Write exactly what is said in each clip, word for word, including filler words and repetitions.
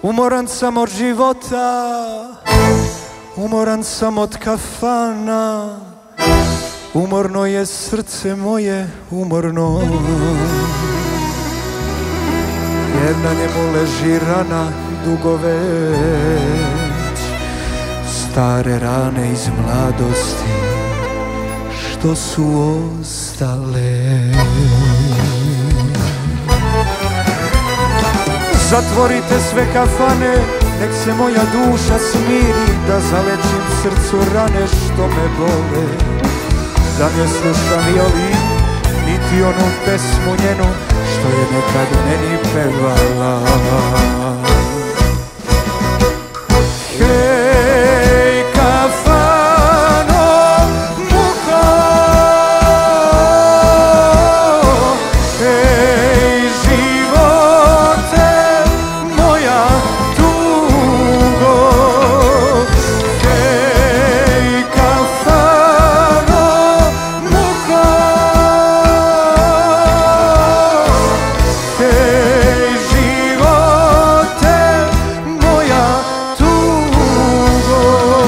Umoran sam od života, umoran sam od kafana, umorno je srce moje, umorno. Jer na njemu leži rana dugo već, stare rane iz mladosti što su ostale. Zatvorite sve kafane, nek se moja duša smiri, da zalečim srcu rane što me bole. Da ne slušam violin, niti onu pesmu njenu što je nekad meni pevala. Hej, kafano, muko, hej, živote, moja tugo. Hej, kafano, muko, hej, živote, moja tugo.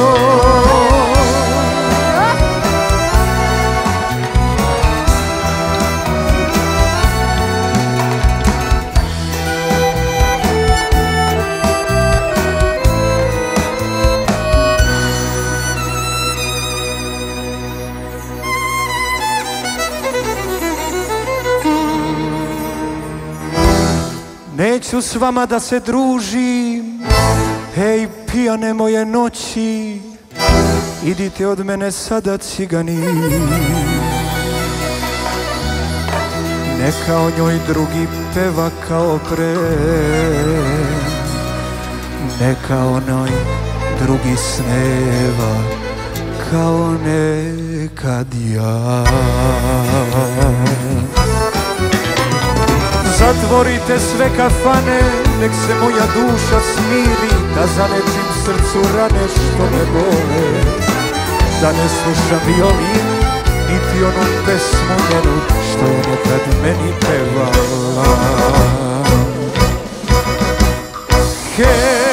Neću s vama da se družim, hej, pijane moje noći, idite od mene sada, cigani. Neka o njoj drugi peva kao pre, neka onoj drugi sneva kao nekad ja. Zatvorite sve kafane, nek se moja duša smiri, da zalečim srcu rane što me bole. Da ne slušam violin, niti onu pesmu njenu što je nekad meni pevala. Hej,